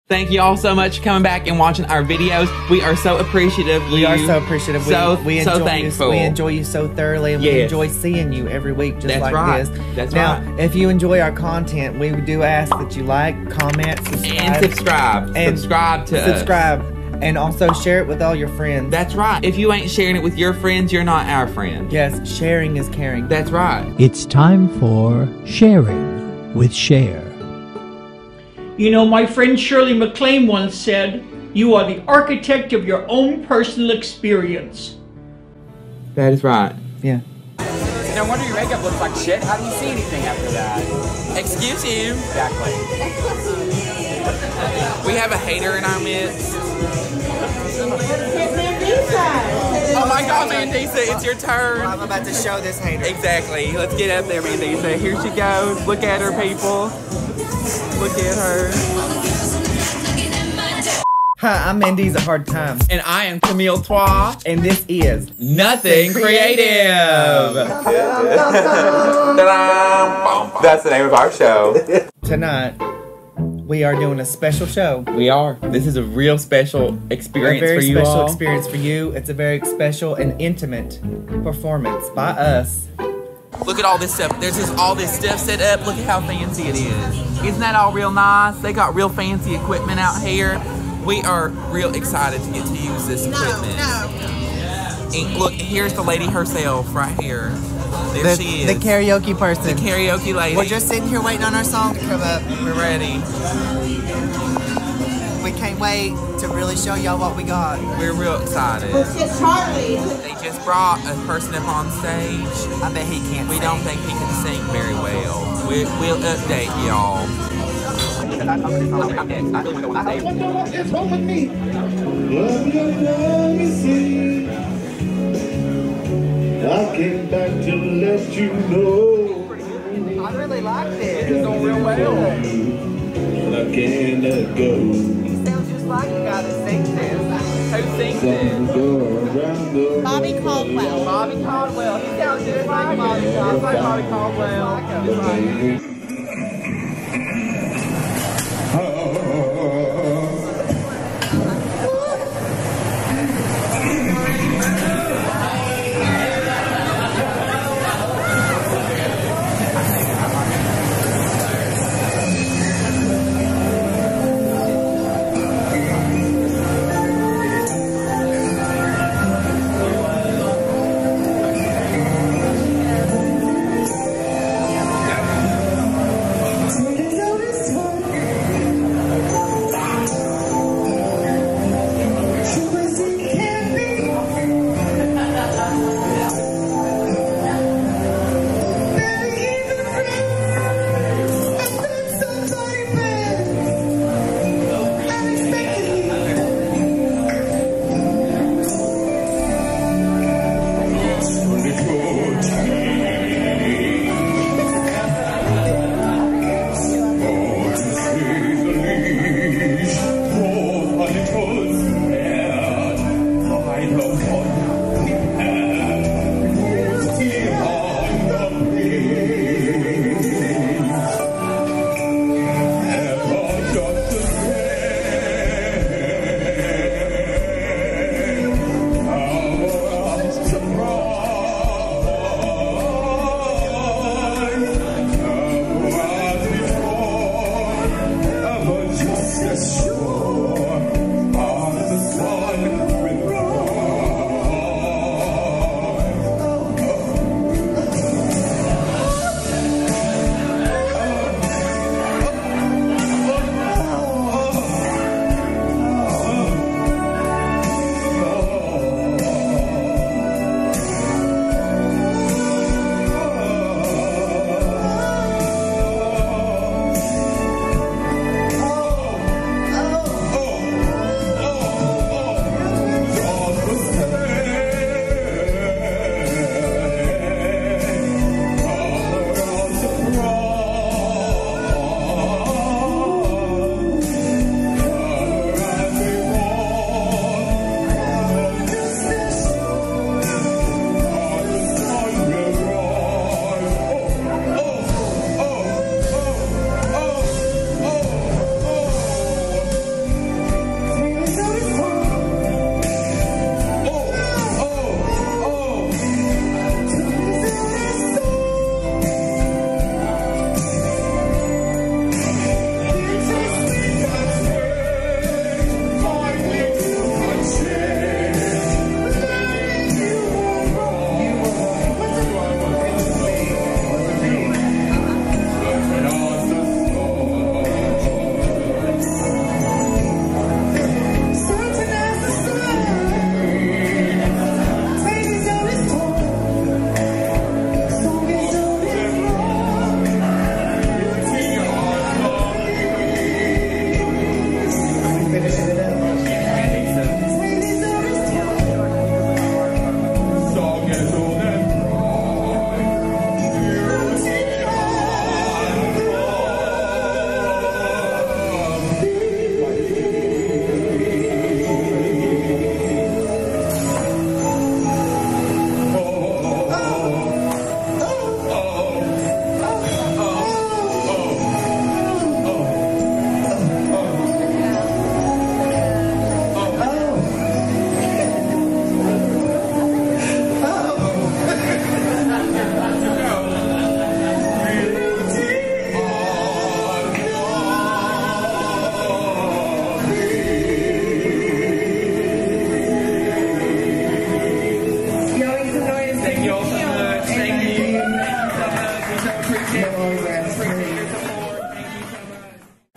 Thank you all so much for coming back and watching our videos. We are so appreciative. We are so appreciative. We so thankful. We enjoy you so thoroughly, and we enjoy seeing you every week just like this. That's now, right. if you enjoy our content, we do ask that you like, comment, subscribe. Subscribe to us. And also share it with all your friends. That's right. If you ain't sharing it with your friends, you're not our friend. Yes, sharing is caring. That's right. It's time for Sharing with Cher. You know, my friend Shirley MacLaine once said, "You are the architect of your own personal experience." That is right. Yeah. No wonder your makeup looks like shit. How do you see anything after that? Excuse you. Exactly. We have a hater in our midst. Mandisa. Oh my God, Mandisa, it's your turn. Well, I'm about to show this hater. Exactly. Let's get up there, Mandisa. Here she goes. Look at her, people. Look at her. Hi, I'm Mandisa Hard Times. And I am Camille Twa. And this is Nothing Creative. That's the name of our show. Tonight, we are doing a special show. We are. This is a real special experience for you all. A very special experience for you. It's a very special and intimate performance by us. Look at all this stuff. There's just all this stuff set up. Look at how fancy it is. Isn't that all real nice? They got real fancy equipment out here. We are real excited to get to use this equipment. And look, here's the lady herself right here. There she is. The karaoke person. The karaoke lady. We're just sitting here waiting on our song to come up. We're ready. We can't wait to really show y'all what we got. We're real excited. It's Charlie. They just brought a person up on stage. I bet he can't sing. don't think he can sing very well. We'll update y'all. What's wrong with me? I came back to let you know. I really like this. It's going real well. I can't let go. He sounds just like the guy that sings this. Who sings it? Bobby Caldwell. Bobby Caldwell. He sounds just like Bobby Caldwell. Bobby Caldwell.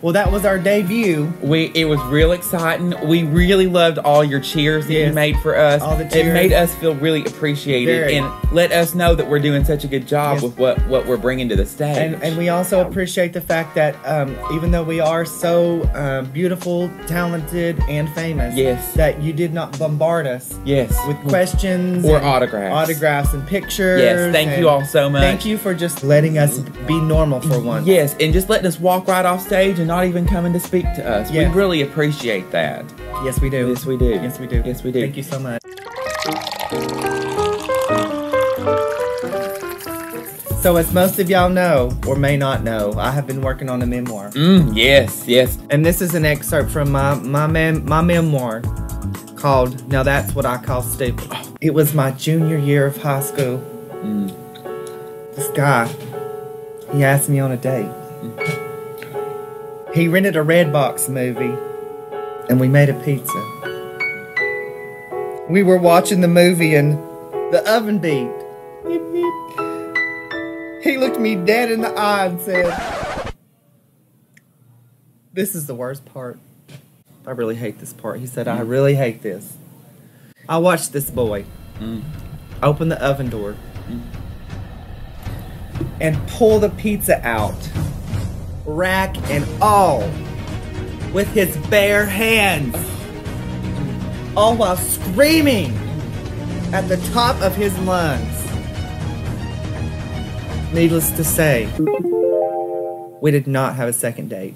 Well, that was our debut. It was real exciting. We really loved all your cheers that you made for us. All the It cheers. made us feel really appreciated Very. and let us know that we're doing such a good job with what we're bringing to the stage. And we also appreciate the fact that even though we are so beautiful, talented, and famous, Yes. that you did not bombard us Yes. with questions Or and autographs. and pictures. Yes, thank you all so much. Thank you for just letting us be normal for once. Yes, and just letting us walk right off stage and not even coming to speak to us. Yes. We really appreciate that. Yes, we do. Yes, we do. Yes, we do. Yes, we do. Thank you so much. So as most of y'all know, or may not know, I have been working on a memoir. Yes, yes. And this is an excerpt from my memoir called Now That's What I Call Stupid. It was my junior year of high school. This guy, he asked me on a date. He rented a Redbox movie and we made a pizza. We were watching the movie and the oven beeped. Beep, beep. He looked me dead in the eye and said, "This is the worst part. I really hate this part." He said, "I really hate this." I watched this boy open the oven door and pull the pizza out, rack and all, with his bare hands, all while screaming at the top of his lungs. Needless to say, we did not have a second date.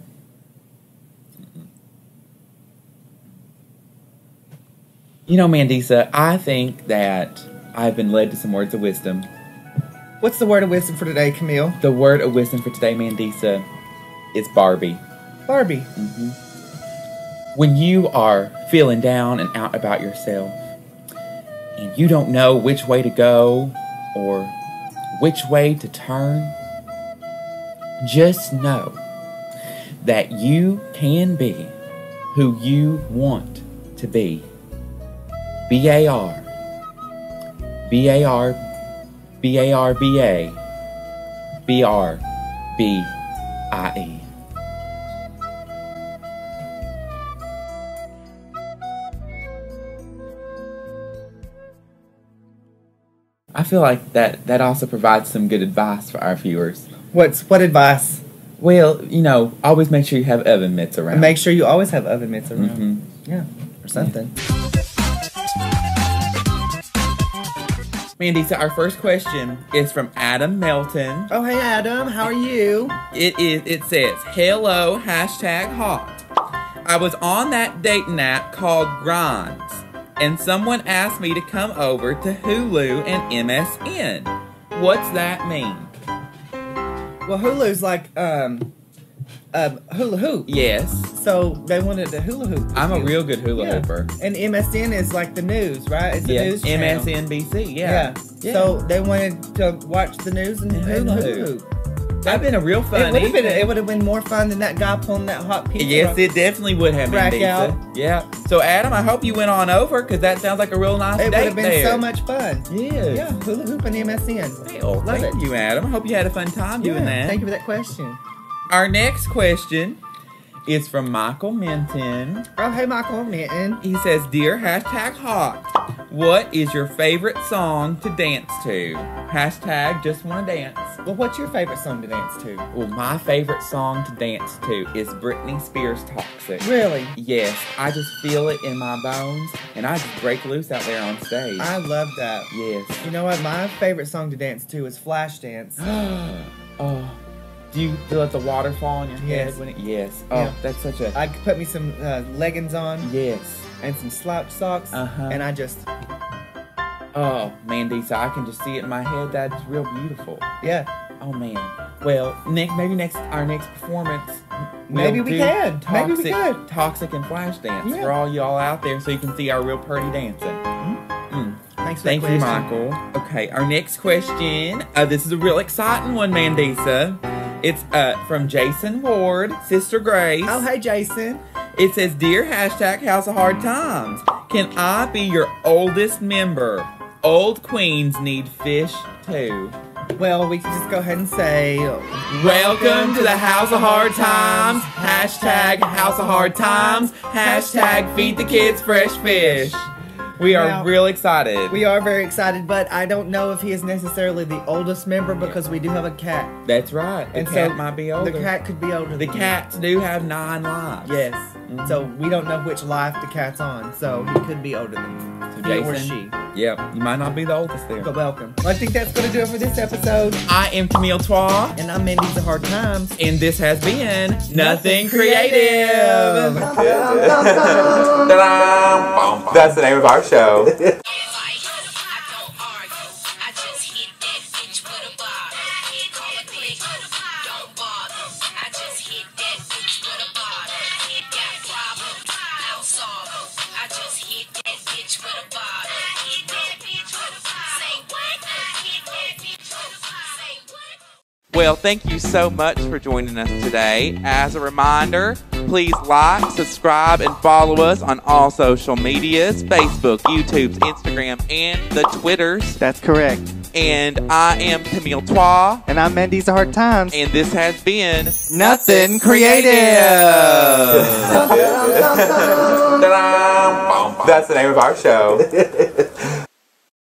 You know, Mandisa, I think that I've been led to some words of wisdom. What's the word of wisdom for today, Camille? The word of wisdom for today, Mandisa, is Barbie. Barbie. When you are feeling down and out about yourself, and you don't know which way to go or which way to turn, just know that you can be who you want to be. B-A-R. B-A-R. B-A-R-B-A. B-R-B-I-E. I feel like that also provides some good advice for our viewers. What advice? Well, you know, always make sure you have oven mitts around. And make sure you always have oven mitts around. Yeah, or something. Mandy, so our first question is from Adam Melton. Oh, hey Adam, how are you? It says, hello, #hot. I was on that dating app called Grimes, and someone asked me to come over to Hulu and MSN. What's that mean? Well, Hulu's like hula hoop. Yes. So they wanted the hula hoop. I'm a real good hula hooper. And MSN is like the news, right? It's the news channel. MSNBC, yeah. So they wanted to watch the news and hula hoop. That'd been a real fun. It would have been more fun than that guy pulling that hot pizza. Yes, it definitely would have been. Rack out. Yeah. So Adam, I hope you went on over because that sounds like a real nice date. It would have been there. so much fun. Yes. Yeah, hula hoop and MSN. Well, Love thank it. you, Adam. I hope you had a fun time doing that. Thank you for that question. Our next question is from Michael Minton. Oh, hey Michael Minton. He says, Dear #hot, what is your favorite song to dance to? #just wanna dance. Well, what's your favorite song to dance to? Well, my favorite song to dance to is Britney Spears' Toxic. Really? Yes, I just feel it in my bones, and I just break loose out there on stage. I love that. Yes. You know what? My favorite song to dance to is Flashdance. Oh, do you feel like the water fall on your head? Yes. When it, yes. Oh, Yeah. that's such a... I could put me some leggings on Yes. and some slouch socks, and I just, Oh, Mandy, so I can just see it in my head. That's real beautiful. yeah. Oh, man. Well, maybe our next performance... Maybe we can. Maybe we could. Toxic and Flash Dance Yeah. for all y'all out there so you can see our real pretty dancing. Thanks for Thank that you, question. Michael. Okay, our next question. This is a real exciting one, Mandisa. It's from Jason Ward, Sister Grace. Oh, hey, Jason. It says, Dear #House of Hard Times, can I be your oldest member? Old queens need fish too. Well, we can just go ahead and say, Welcome to the House of Hard Times. Hashtag House of Hard Times. Hashtag Feed the Kids Fresh Fish. We are Now, real excited. we are very excited, but I don't know if he is necessarily the oldest member because we do have a cat. That's right. The And cat so might be older. The cat could be older. The than cats do have 9 lives. you. Yes. So we don't know which life the cat's on, so he could be older than So he or Jason, she. Yep, you might not be the oldest there. But welcome. Well, I think that's going to do it for this episode. I am Camille Twa, And I'm Mindy's The Hard Times. and this has been Nothing Creative. That's the name of our show. Well, thank you so much for joining us today. As a reminder, please like, subscribe, and follow us on all social medias, Facebook, YouTube, Instagram, and the Twitters. That's correct. And I am Camille Twa, And I'm Mindy's The Hard Times. and this has been Nothing Creative. That's the name of our show.